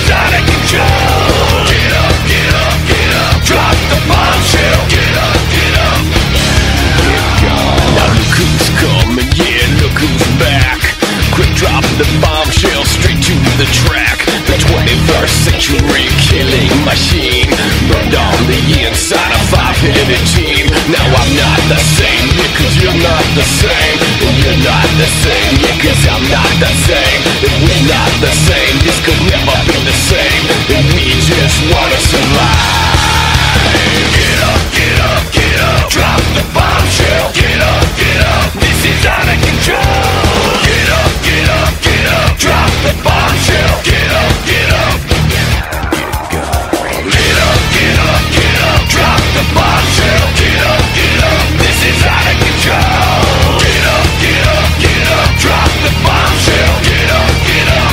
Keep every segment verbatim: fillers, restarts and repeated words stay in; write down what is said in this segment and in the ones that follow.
is out of control. Get up, get up, get up. Drop the bombshell. Get up, get up. Get gone. Now look who's coming, yeah, look who's back. Quick drop the bombshell straight to the track. The twenty-first century killing machine burned on the inside a five-headed team. Now I'm not the same, yeah, cause you're not the same. And you're not the same, yeah, cause I'm not the same. And we're not the same, this could never be the same. And we just wanna survive. Get up, get up, get up. Drop the bombshell. Get up, get up. This is out of control. Get up, get up, get up. Drop the bombshell. Get up, get up. Get up, get up, get up. Drop the bombshell. Get up, get up. This is out of control. Get up, get up, get up. Drop the bombshell. Get up, get up.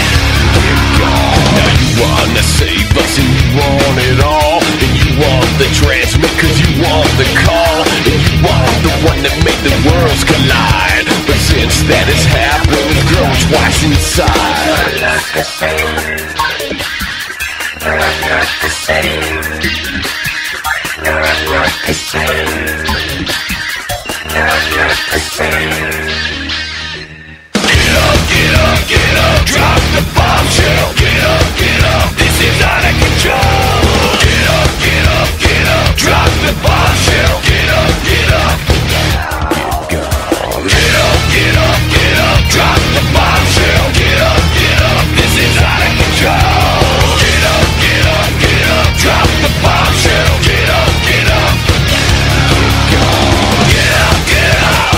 Now you wanna save us and you want it all. And you want the transmit cause you want the call. And you want the one that made the worlds collide. But since that has happened, we've grown twice inside. You're not the same. You're not the same. You're not the same. You're not the same. Get up, get up, get up. Drop the bombshell. Get up, get up. This is out of control. Get up, get up, get up. Drop the bombshell. Get up, get up. Get up, get up, get up. Drop the bombshell. Get up, get up. This is out of control. Get up, get up, get up. Drop the bombshell. Get up, get up. Get up, get up.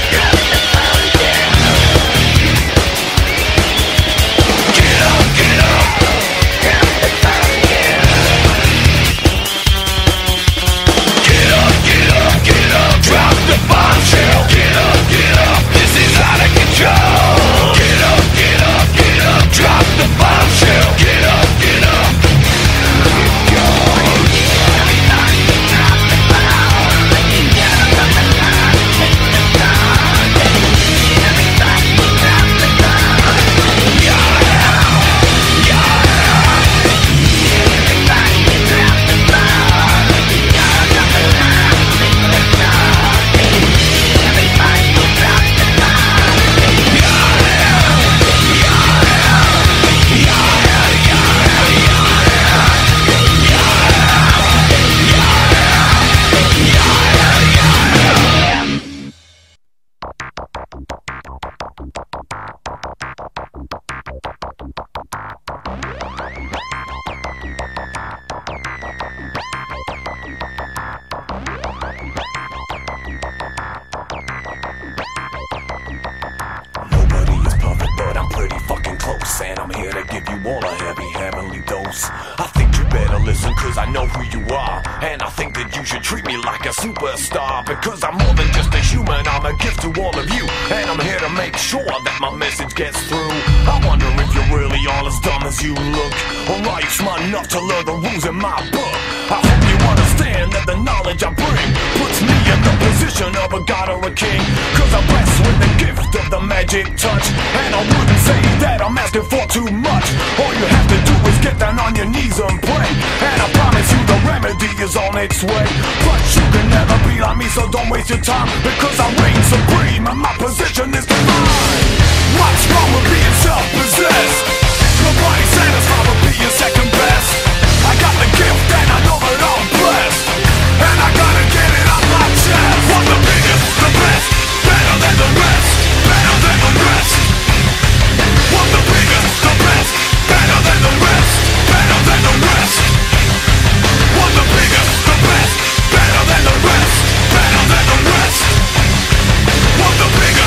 Because I'm more than just a human, I'm a gift to all of you. And I'm here to make sure that my message gets through. I wonder if you're really all as dumb as you look, or are you smart enough to learn the rules in my book? I hope you understand that the knowledge I bring puts me in the position of a god or a king. Cause I'm blessed with the gift of the magic touch, and I wouldn't say that I'm asking for too much. All you have to do is get down on your knees and pray, and I promise you the remedy is on its way. But you can never be like me, so don't waste your time, because I reign supreme and my position is divine. What's wrong with being self-possessed? Nobody satisfied with being second best. I got the gift and I know that I'm blessed, and I gotta get it off my chest. I'm the biggest, the best, better than the rest, better than the rest. I'm the biggest, the best, better than the rest, better than the rest. I'm the biggest, the best, better than the rest, better than the rest. I'm the biggest.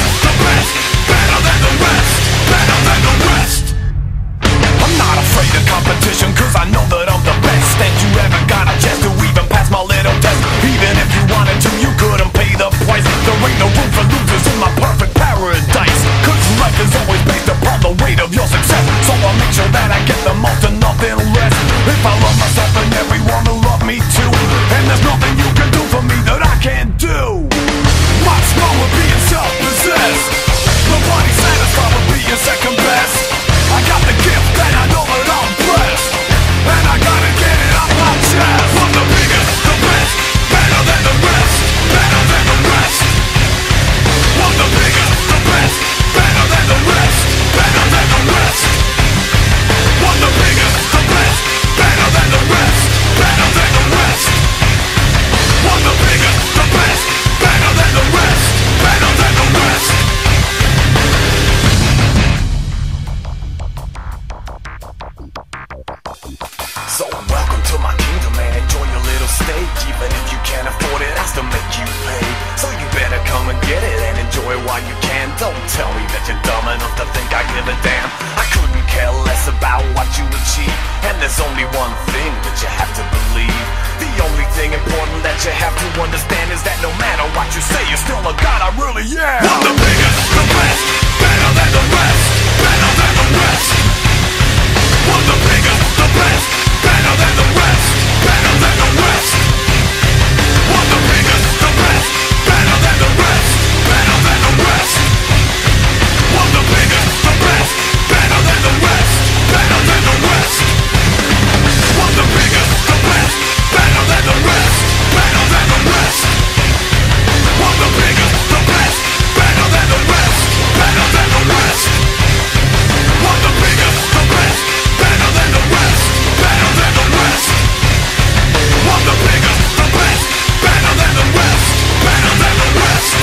think I give a damn. I couldn't care less about what you achieve, and there's only one thing that you have to believe. The only thing important that you have to understand is that no matter what you say, you're still a god. I really am. I'm the biggest, the best, better than the rest, better than the rest. I'm the biggest, the best, better than the rest, better than the rest. I'm the biggest, the best, better than the rest, better than the rest. I'm the biggest, the best, better than the rest, better than the rest. I'm the biggest, the best, better than the rest, better than the rest. I'm the biggest, the best, better than the rest, better than the rest. I'm the biggest, the best, better than the rest, better than the rest. I'm the biggest, the best, better than the rest, better than the rest.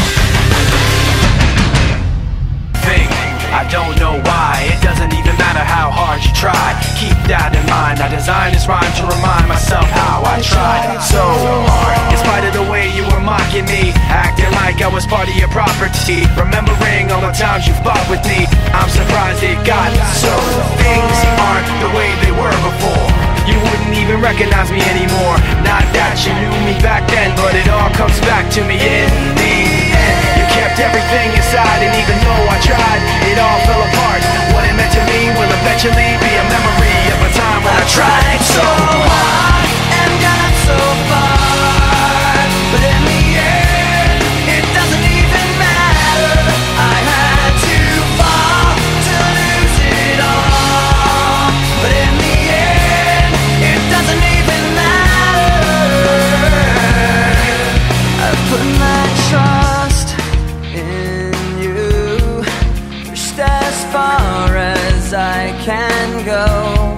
Think, I don't know why. It doesn't even matter how hard you try. Keep that in mind. I designed this rhyme to remind myself how I tried so hard. In spite of the way you were mocking me, acting like I was part of your property, remembering all the times you fought with me, I'm surprised it got so. Things aren't the way they were before. You wouldn't even recognize me anymore. Not that you knew me back then, but it all comes back to me in the end. You kept everything inside, and even though I tried, it all fell apart. What it meant to me will eventually be a memory of a time when I tried so hard and got so far, but in the end, it doesn't even matter. I had to fall to lose it all, but in the end, it doesn't even matter. I put my trust in you, pushed as far as I can go.